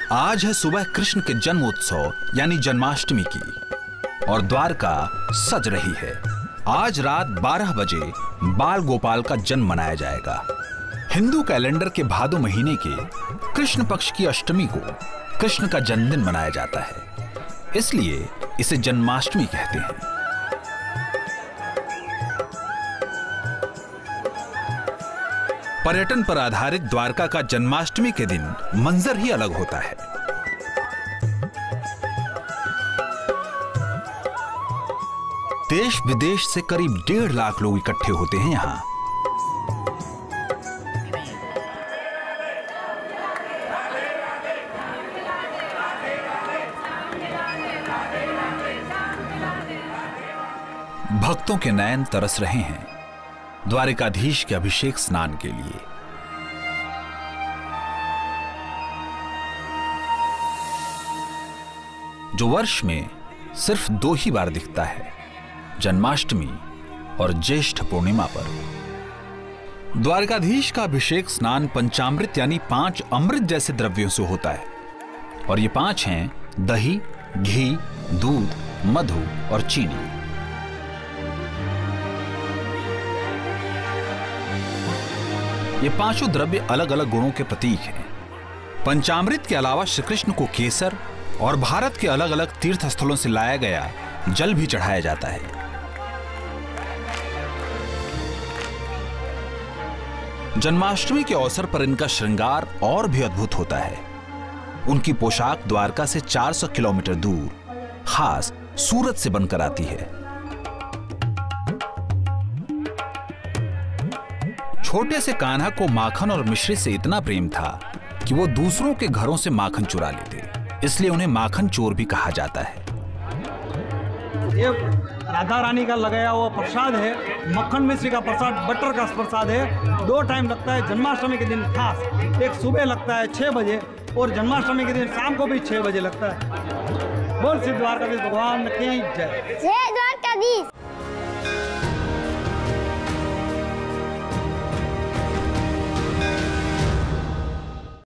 आज है सुबह कृष्ण के जन्मोत्सव यानी जन्माष्टमी की और द्वारका सज रही है। आज रात 12 बजे बाल गोपाल का जन्म मनाया जाएगा। हिंदू कैलेंडर के भादो महीने के कृष्ण पक्ष की अष्टमी को कृष्ण का जन्मदिन मनाया जाता है, इसलिए इसे जन्माष्टमी कहते हैं। पर्यटन पर आधारित द्वारका का जन्माष्टमी के दिन मंजर ही अलग होता है। देश विदेश से करीब 1.5 लाख लोग इकट्ठे होते हैं यहाँ। भक्तों के नयन तरस रहे हैं द्वारिकाधीश के अभिषेक स्नान के लिए। जो वर्ष में सिर्फ 2 ही बार दिखता है, जन्माष्टमी और ज्येष्ठ पूर्णिमा पर। द्वारकाधीश का अभिषेक स्नान पंचामृत यानी 5 अमृत जैसे द्रव्यों से होता है और ये 5 हैं दही, घी, दूध, मधु और चीनी। ये 5 द्रव्य अलग अलग गुणों के प्रतीक हैं। पंचामृत के अलावा श्री कृष्ण को केसर और भारत के अलग अलग तीर्थ स्थलों से लाया गया जल भी चढ़ाया जाता है। जन्माष्टमी के अवसर पर इनका श्रृंगार और भी अद्भुत होता है। उनकी पोशाक द्वारका से 400 किलोमीटर दूर खास सूरत से बनकर आती है। छोटे से कान्हा को माखन और मिश्री से इतना प्रेम था कि वो दूसरों के घरों से माखन चुरा लेते, इसलिए उन्हें माखन चोर भी कहा जाता है। ये राधा रानी का लगाया हुआ प्रसाद है, मक्खन मिश्री का प्रसाद, बटर का प्रसाद है। 2 टाइम लगता है जन्माष्टमी के दिन खास। एक सुबह लगता है 6 बजे और जन्माष्टमी के दिन शाम को भी 6 बजे लगता है। बोल श्री द्वारकाधीश भगवान की जय। जय द्वारकाधीश।